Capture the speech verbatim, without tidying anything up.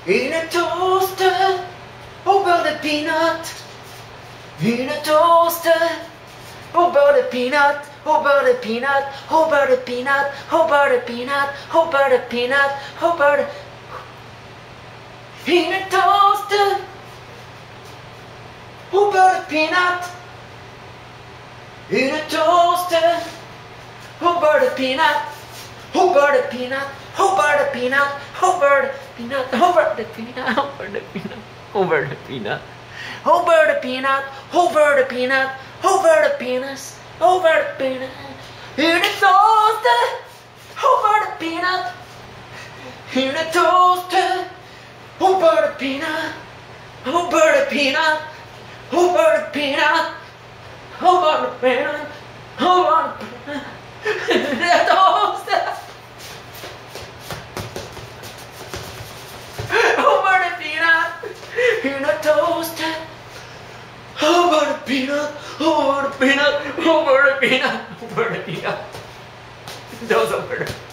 In a toaster, over the peanut. In a toaster, over the peanut, over the peanut, over the peanut, over the peanut, over the peanut, over the... In a toaster, over the peanut. In a toaster, over the peanut, over the peanut, over the peanut, over the peanut, over the peanut, over the peanut, over the peanut, over the peanut, over the peanut, over the penis, over the peanut. In a toaster, over the peanut. In a toaster, over the peanut, over the peanut, over the peanut, over the peanut, over the peanut. In a toaster, over the peanut. In a toaster, over the peanut, over the peanut, over the peanut, over the peanut. Those over the